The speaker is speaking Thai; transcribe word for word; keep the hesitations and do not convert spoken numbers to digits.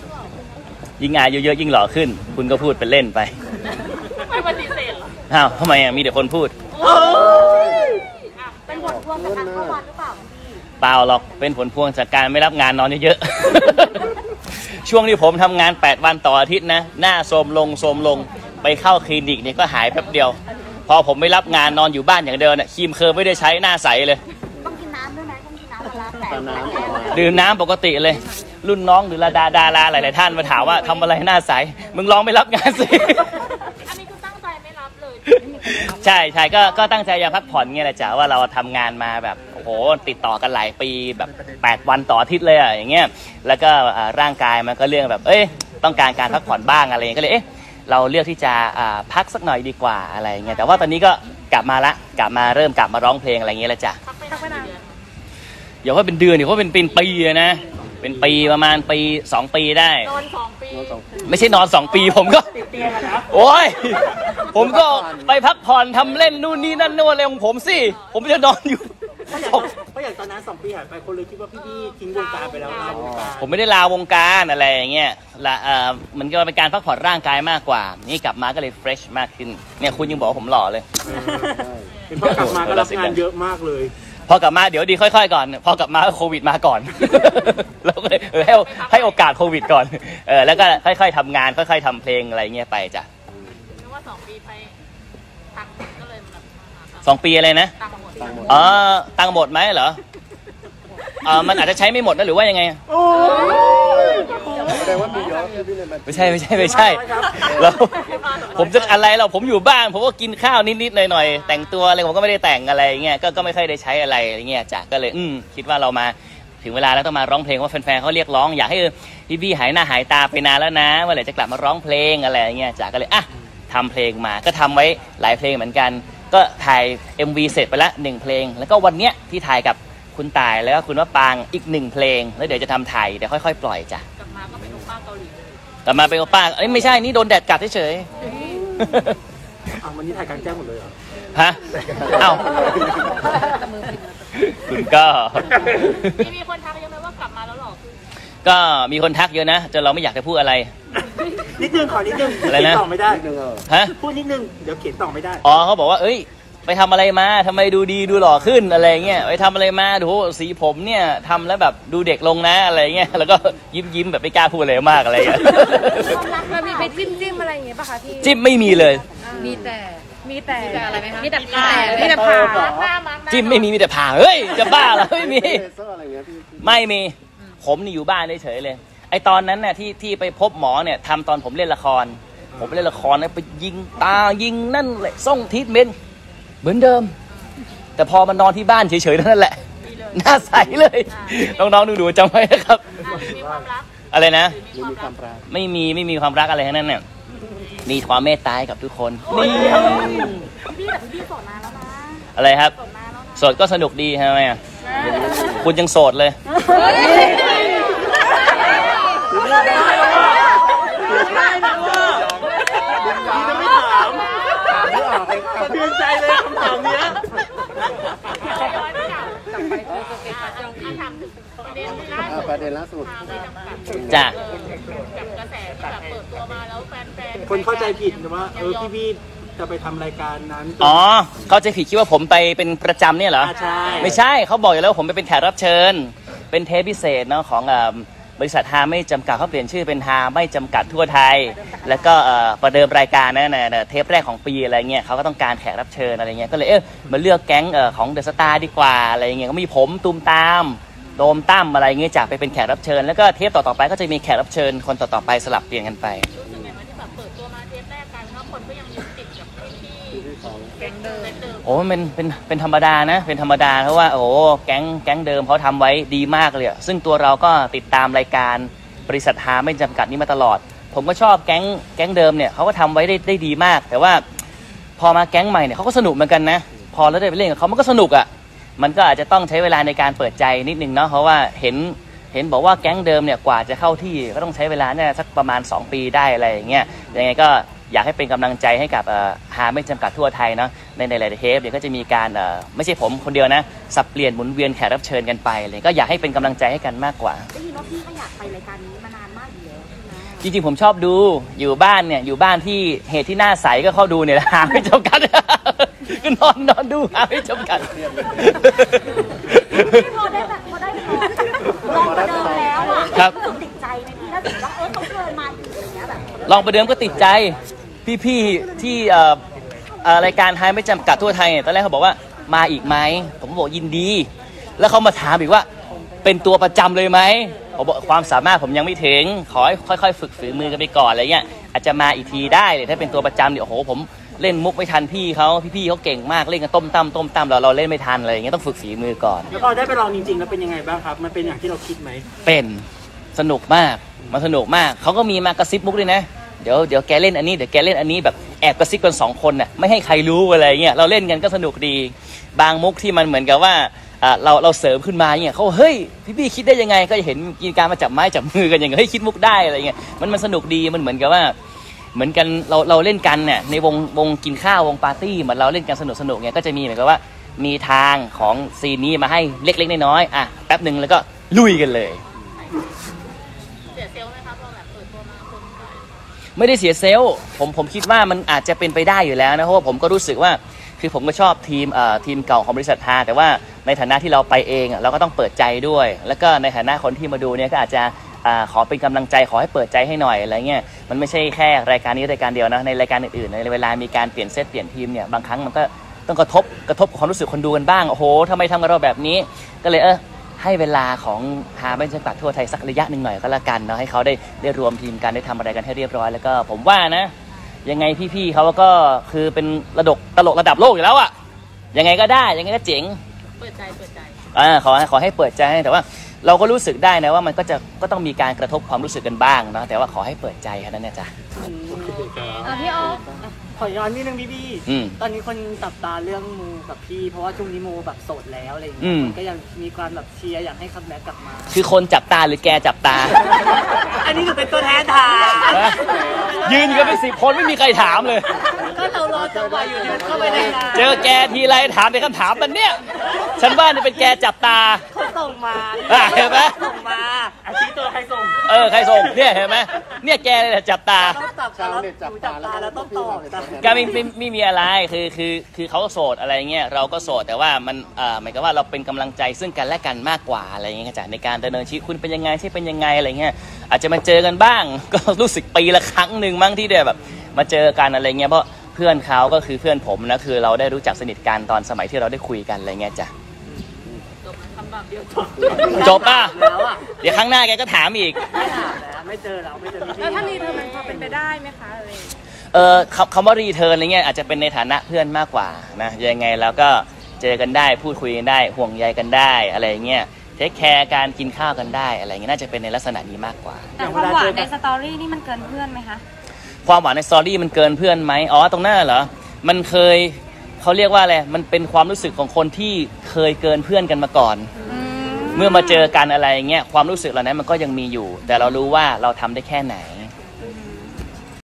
ยิ่งอายุเยอะยิ่งหล่อขึ้นคุณก็พูดเป็นเล่นไปไม่ปฏิเสธหรออ้าวทำไมอ่ะมีแต่คนพูดเป็นผลพวงจากการเข้าวัดหรือเปล่าพี่เปล่าหรอกเป็นผลพวงจากการไม่รับงานนอนเยอะๆช่วงที่ผมทำงานแปดวันต่ออาทิตย์นะหน้าโทรมลงโทรมลงไปเข้าคลินิกเนี่ยก็หายแป๊บเดียวพอผมไม่รับงานนอนอยู่บ้านอย่างเดิมเนี่ยครีมเคอร์ไม่ได้ใช้หน้าใสเลยต้องกินน้ำด้วยไหมต้องกินน้ำละแปดน้ำดื่มน้ำปกติเลยรุ่นน้องหรือดาดาราหลายๆท่านมาถามว่าทำอะไรหน้าใสมึงลองไม่รับงานสิอันนี้คือตั้งใจไม่รับเลยใช่ใช่ก็ก็ตั้งใจจะพักผ่อนเงี้ยแหละจ๋าว่าเราทำงานมาแบบโอ้โหติดต่อกันหลายปีแบบแปดวันต่ออาทิตย์เลยอะอย่างเงี้ยแล้วก็ร่างกายมันก็เรื่องแบบเอ้ยต้องการการพักผ่อนบ้างอะไรก็เลยเอ๊ะเราเลือกที่จะพักสักหน่อยดีกว่าอะไรเงี้ยแต่ว่าตอนนี้ก็กลับมาละกลับมาเริ่มกลับมาร้องเพลงอะไรเงี้ยแล้วจ้ะพักไปนานอย่าว่าเป็นเดือนดิเขาเป็นปีนะเป็นปีประมาณปีสองปีได้นอนสองปีไม่ใช่นอนสองปีผมก็โอ้ยผมก็ไปพักผ่อนทำเล่นนู่นนี่นั่นนู่นอะไรของผมสิผมจะนอนอยู่เพราะอย่างตอนนั้นสองปีหายไปคนเลยคิดว่าพี่ๆทิ้งวงการไปแล้วลาวงการผมไม่ได้ลาวงการอะไรอย่างเงี้ยละเอ่อมันก็เป็นการพักผ่อนร่างกายมากกว่านี่กลับมาก็เลยเฟรชมากขึ้นเนี่ยคุณยังบอกว่าผมหล่อเลยเป็นเพราะกลับมาก็รับงานเยอะมากเลยพอกลับมาเดี๋ยวดีค่อยๆก่อนพอกลับมาโควิดมาก่อนแล้วก็เลยเออให้ให้โอกาสโควิดก่อนเออแล้วก็ค่อยๆทำงานค่อยๆทำเพลงอะไรเงี้ยไปจ้ะนึกว่าสองปีไปตังก็เลยแบบสองปีอะไรนะอ๋อตังหมดไหมเหรอเออมันอาจจะใช้ไม่หมดนะหรือว่ายังไงแสดงว่ามีเยอะไม่ใช่ไม่ใช่ไม่ใช่แล้วผมจะอะไรเราผมอยู่บ้านผมก็กินข้าวนิดๆหน่อยๆแต่งตัวอะไรผมก็ไม่ได้แต่งอะไรเงี้ยก็ก็ไม่ค่อยได้ใช้อะไรเงี้ยจ้ะก็เลยอืมคิดว่าเรามาถึงเวลาแล้วต้องมาร้องเพลงว่าแฟนๆเขาเรียกร้องอยากให้พี่ๆหายหน้าหายตาไปนานแล้วนะเมื่อไหร่จะกลับมาร้องเพลงอะไรเงี้ยจ้ะก็เลยอ่ะทำเพลงมาก็ทำไว้หลายเพลงเหมือนกันก็ถ่าย เอ็ม วี เสร็จไปละหนึ่งเพลงแล้วก็วันเนี้ยที่ถ่ายกับคุณตายแล้วก็คุณว่าปางอีกหนึ่งเพลงแล้วเดี๋ยวจะทำถ่ายเดี๋ยวค่อยๆปล่อยจ้ะกลับมาก็เป็นโอป้าเกาหลีกลับมาเป็นโอป้าเอ้ยไม่ใช่นี่โดนแดดกัดเฉยอ้าววันนี้ถ่ายกลางแจ้งหมดเลยเหรอฮะอ้าวคุณก็มีคนทักเยอะไหมว่ากลับมาแล้วหรอก็มีคนทักเยอะนะจนเราไม่อยากจะพูดอะไรนิดนึงขอนิดนึงอะไรนะต่อไม่ได้ฮะพูดนิดนึงเดี๋ยวเขียนต่อไม่ได้อ๋อเขาบอกว่าเอ้ยไปทำอะไรมาทำไมดูดีดูหล่อขึ้นอะไรเงี้ยไปทำอะไรมาดูสีผมเนี่ยทำแล้วแบบดูเด็กลงนะอะไรเงี้ยแล้วก็ยิ้มยิ้มแบบไม่กล้าพูดอะไรมากอะไรเงี้ยมันมีไปจิ้มจิ้มอะไรอย่างเงี้ยป่ะคะพี่จิ้มไม่มีเลยมีแต่มีแต่อะไรไหมคะมีแต่ผ่ามีแต่ผ่าจิ้มไม่มีมีแต่ผ่าเฮ้ยจะบ้าเหรอไม่มีไม่มีผมนี่อยู่บ้านเฉยเลยไอตอนนั้นน่ะที่ที่ไปพบหมอเนี่ยทำตอนผมเล่นละครผมเล่นละครนะไปยิงตายิงนั่นแหละส่งทิศเมนเหมือนเดิมแต่พอมานอนที่บ้านเฉยๆนั่นแหละหน้าใสเลยน้องๆดูๆจำไว้นะครับอะไรนะไม่มีไม่มีความรักอะไรทั้งนั้นเนี่ยมีความเมตตากับทุกคนนี่พี่แต่พี่โสดนานแล้วนะอะไรครับโสดก็สนุกดีใช่ไหมอ่ะคุณยังโสดเลยเพื่อนใจเลยคำถามเนี้ยประเด็นล่าสุดจ้ะกับกระแสแบบเปิดตัวมาแล้วแฟนๆคนเข้าใจผิดว่าเออพี่ๆจะไปทำรายการนั้นอ๋อเข้าใจผิดคิดว่าผมไปเป็นประจำเนี่ยเหรอใช่ไม่ใช่เขาบอกอยู่แล้วผมไปเป็นแขกรับเชิญเป็นเทปพิเศษเนาะของบริษัทฮาไม่จำกัดเขาเปลี่ยนชื่อเป็นฮาไม่จำกัดทั่วไทยแล้วก็ประเดิมรายการนั่นนะเทปแรกของปีอะไรเงี้ยเขาก็ต้องการแขกรับเชิญอะไรเงี้ยก็เลยเออมาเลือกแก๊งของเดอะสตาร์ดีกว่าอะไรเงี้ยก็มีผมตูมตามโดมตั้มอะไรเงี้ยจากไปเป็นแขกรับเชิญแล้วก็เทปต่อๆไปก็จะมีแขกรับเชิญคนต่อๆไปสลับเปลี่ยนกันไปรู้สึกไงว่าที่แบบเปิดตัวมาเทปแรกกันแล้วคนก็ยังยึดติดกับที่แก๊งเดิมโอ้เป็นเป็นเป็นธรรมดานะเป็นธรรมดาเพราะว่าโอ้แก๊งแก๊งเดิมเขาทำไว้ดีมากเลยซึ่งตัวเราก็ติดตามรายการบริษัทฮาไม่จำกัดนี้มาตลอดผมก็ชอบแก๊งแก๊งเดิมเนี่ยเขาก็ทำไว้ได้ได้ดีมากแต่ว่าพอมาแก๊งใหม่เนี่ยเขาก็สนุกเหมือนกันนะพอแล้วได้ไปเล่นกับเขามันก็สนุกอ่ะมันก็อาจจะต้องใช้เวลาในการเปิดใจนิดนึงเนาะเพราะว่าเห็นเห็นบอกว่าแก๊งเดิมเนี่ยกว่าจะเข้าที่ก็ต้องใช้เวลาเนี่ยสักประมาณสองปีได้อะไรอย่างเงี้ยยังไงก็อยากให้เป็นกำลังใจให้กับหาไม่จำกัดทั่วไทยเนาะในในหลายๆเทปเดี๋ยวก็จะมีการไม่ใช่ผมคนเดียวนะสับเปลี่ยนหมุนเวียนแขกรับเชิญกันไปเลยก็อยากให้เป็นกำลังใจให้กันมากกว่าได้ยินว่าพี่ก็อยากไปรายการนี้มานานมากอยู่แล้วใช่ไหมจริงๆผมชอบดูอยู่บ้านเนี่ยอยู่บ้านที่เหตุที่หน้าใสก็เข้าดูเนี่ยหาไม่จำกัดก็นอนนอนดูหาไม่จำกัดพอได้แบบพอได้ลองประเดิมแล้วอ่ะครับติดใจไหมพี่ถ้าถึงว่าเออเขาเกินมาอีกอย่างเงี้ยแบบลองประเดิมก็ติดใจพี่ๆที่รายการไทยไม่จำกัดทั่วไทยเนี่ยตอนแรกเขาบอกว่ามาอีกไหมผมบอกยินดีแล้วเขามาถามอีกว่าเป็นตัวประจำเลยไหมผมบอกความสามารถผมยังไม่ถึงขอให้ค่อยๆฝึกฝีมือกันไปก่อนอะไรเงี้ยอาจจะมาอีกทีได้เลยถ้าเป็นตัวประจำเดี๋ยวโอ้โหผมเล่นมุกไม่ทันพี่เขาพี่ๆเขาเก่งมากเล่นกันต้มตั้มต้มตั้มเราเราเล่นไม่ทันอะไรอย่างเงี้ยต้องฝึกฝีมือก่อนแล้วพอได้ไปลองจริงๆแล้วเป็นยังไงบ้างครับมันเป็นอย่างที่เราคิดไหมเป็นสนุกมากมันสนุกมากเขาก็มีมากระซิบมุกด้วยนะเดี๋ยวเดี๋ยวแกเล่นอันนี้เดี๋ยวแกเล่นอันนี้แบบแอบกระซิบกันสองคนน่ะไม่ให้ใครรู้อะไรเงี้ยเราเล่นกันก็สนุกดีบางมุกที่มันเหมือนกับว่าเราเราเสริมขึ้นมาเนี่ยเขาเฮ้ยพี่ๆคิดได้ยังไงก็จะเห็นกินการมาจับไม้จับมือกันอย่างเงี้ยเฮ้ยคิดมุกได้อะไรเงี้ยมันมันสนุกดีมันเหมือนกับว่าเหมือนกันเราเราเล่นกันเนี่ยในวงวงกินข้าววงปาร์ตี้เหมือนเราเล่นกันสนุกสนุกเนี่ยก็จะมีเหมือนกับว่ามีทางของซีนนี้มาให้เล็กๆน้อยๆอ่ะแป๊บหนึ่งแล้วก็ลุยกันเลยเสียเซลล์ไหมครับเราแบบเปิดตัวมาคนไม่ได้เสียเซลล์ผมผมคิดว่ามันอาจจะเป็นไปได้อยู่แล้วนะเพราะว่าผมก็รู้สึกว่าคือผมก็ชอบทีมเอ่อทีมเก่าของบริษัทฮาแต่ว่าในฐานะที่เราไปเองเราก็ต้องเปิดใจด้วยแล้วก็ในฐานะคนที่มาดูเนี่ยก็อาจจะขอเป็นกำลังใจขอให้เปิดใจให้หน่อยอะไรเงี้ยมันไม่ใช่แค่รายการนี้รายการเดียวนะในรายการอื่นๆในเวลามีการเปลี่ยนเซตเปลี่ยนทีมเนี่ยบางครั้งมันก็ต้องกระทบกระทบความรู้สึกคนดูกันบ้างโอ้โหทำไมทำกับเราแบบนี้ก็เลยเออให้เวลาของฮาไม่จำกัดทั่วไทยสักระยะหนึ่งหน่อยก็แล้วกันเนาะให้เขาได้ได้รวมทีมกันได้ทำอะไรกันให้เรียบร้อยแล้วก็ผมว่านะยังไงพี่ๆเขาก็คือเป็นระดับตลกระดับโลกอยู่แล้วอะยังไงก็ได้ยังไงก็เจ๋งเปิดใจเปิดใจอ่าขอขอให้เปิดใจแต่ว่าเราก็รู้สึกได้นะว่ามันก็จะก็ต้องมีการกระทบความรู้สึกกันบ้างเนาะแต่ว่าขอให้เปิดใจแค่นั้นนะจ๊ะพี่โอ๊ขอย้อนนิดนึงพี่พี่ตอนนี้คนจับตาเรื่องมูกับพี่เพราะว่าช่วงนี้มูแบบโสดแล้วอะไรอย่างเงี้ยก็ยังมีความแบบเชียร์อยากให้คัมแบ็กกลับมาคือคนจับตาหรือแกจับตาอันนี้หนูเป็นตัวแทนถามยืนกันเป็นสิบคนไม่มีใครถามเลยก็เรารอจังหวะอยู่เดี๋ยวเข้าไปได้เจอแกทีไรถามในคำถามมันเนี่ยฉันว่านี่เป็นแกจับตาเขาส่งมาเห็นไหมส่งมาอาชีพตัวใครส่งเออใครส่งเนี่ยเห็นไหมเนี่ยแกเลยจับตาชาวเน็ตจับตาแล้วต้องตอบก็ไม่ไม่ไม่มีอะไรคือคือคือเขาโสดอะไรเงี้ยเราก็โสดแต่ว่ามันเอ่อหมายความว่าเราเป็นกำลังใจซึ่งกันและกันมากกว่าอะไรเงี้ยจ้ะในการดำเนินชีวิตคุณเป็นยังไงที่เป็นยังไงอะไรเงี้ยอาจจะมาเจอกันบ้างก็รู้สึกปีละครั้งหนึ่งมั้งที่ได้แบบมาเจอกันอะไรเงี้ยเพราะเพื่อนเขาก็คือเพื่อนผมนะคือเราได้รู้จักสนิทกันตอนสมัยที่เราได้คุยกันอะไรเงี้ยจ้ะจบป่ะเดี๋ยวครั้งหน้าแกก็ถามอีกไม่ถามแล้วไม่เจอเราไม่เจอพี่แล้วถ้ารีเทิร์นมันพอเป็นไปได้ไหมคะอะไรเออคำว่ารีเทิร์นอะไรเงี้ยอาจจะเป็นในฐานะเพื่อนมากกว่านะยังไงแล้วก็เจอกันได้พูดคุยกันได้ห่วงใยกันได้อะไรเงี้ยเทคแคร์การกินข้าวกันได้อะไรเงี้ยน่าจะเป็นในลักษณะนี้มากกว่าแต่ความหวานในสตอรี่นี่มันเกินเพื่อนไหมคะความหวานในสตอรี่มันเกินเพื่อนไหมอ๋อตรงหน้าเหรอมันเคยเขาเรียกว่าอะไรมันเป็นความรู้สึกของคนที่เคยเกินเพื่อนกันมาก่อนเมื่อมาเจอกันอะไรเงี้ยความรู้สึกเหล่านั้นมันก็ยังมีอยู่แต่เรารู้ว่าเราทำได้แค่ไหน